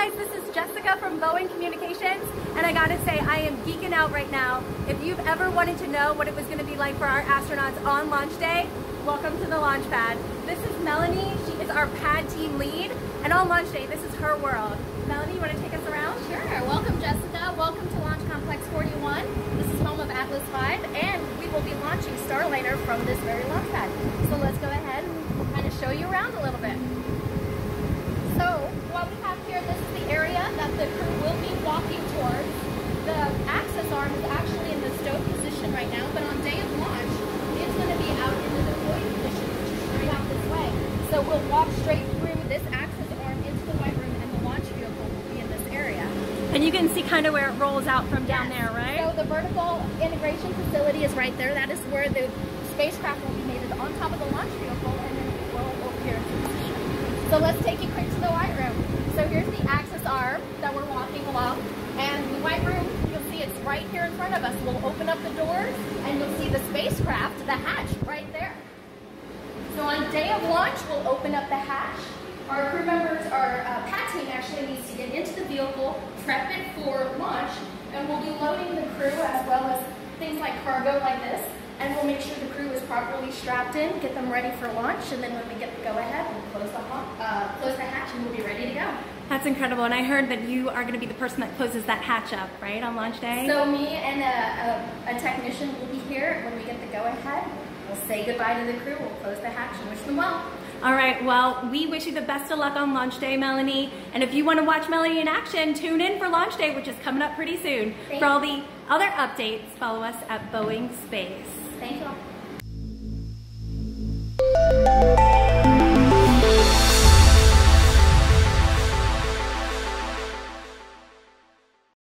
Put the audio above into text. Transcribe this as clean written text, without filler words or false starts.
guys, this is Jessica from Boeing Communications, and I gotta say, I am geeking out right now. If you've ever wanted to know what it was gonna be like for our astronauts on launch day, welcome to the launch pad. This is Melanie, she is our pad team lead, and on launch day, this is her world. Melanie, you wanna take us around? Sure, welcome Jessica, welcome to Launch Complex 41. This is home of Atlas V, and we will be launching Starliner from this very launch pad. So let's go ahead and kind of show you around a little bit. So what we have here, this is the area that the crew will be walking towards. The access arm is actually in the stow position right now, but on day of launch, it's going to be out in the deploy position, which is straight out this way. So we'll walk straight through this access arm into the white room, and the launch vehicle will be in this area. And you can see kind of where it rolls out from down there, right? So the vertical integration facility is right there. That is where the spacecraft will be mated on top of the launch vehicle, and then it will go here into position. So let's take you quick to the white room. So here's the access arm that we're walking along, and the white room, you'll see it's right here in front of us. We'll open up the doors, and you'll see the spacecraft, the hatch, right there. So on day of launch, we'll open up the hatch. Our crew members, our pad team actually needs to get into the vehicle, prep it for launch, and we'll be loading the crew as well as things like cargo like this. And we'll make sure the crew is properly strapped in, get them ready for launch, and then when we get the go-ahead, we'll close the hatch and we'll be ready to go. That's incredible, and I heard that you are going to be the person that closes that hatch up, right, on launch day? So me and a technician will be here. When we get the go-ahead, we'll say goodbye to the crew, we'll close the hatch and wish them well. All right, well, we wish you the best of luck on launch day, Melanie. And if you want to watch Melanie in action, tune in for launch day, which is coming up pretty soon. For all the other updates, follow us at Boeing Space. Thank you all.